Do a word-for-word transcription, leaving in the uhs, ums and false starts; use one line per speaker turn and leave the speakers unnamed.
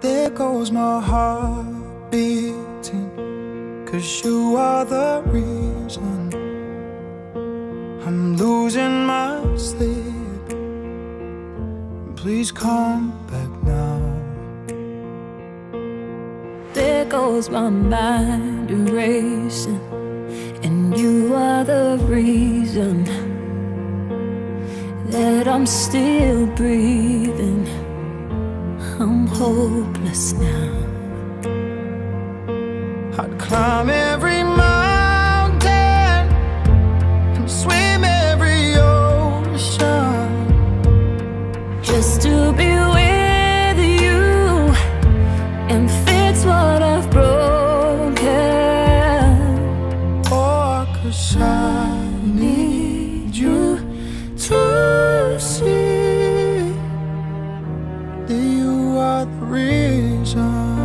There goes my heart beating, 'cause you are the reason I'm losing my sleep. Please come back now.
There goes my mind erasing, and you are the reason that I'm still breathing. I'm hopeless now.
I'd climb every mountain and swim every ocean
just to be with you and fix what I've broken.
Oh, 'cause I need you to see that you are the reason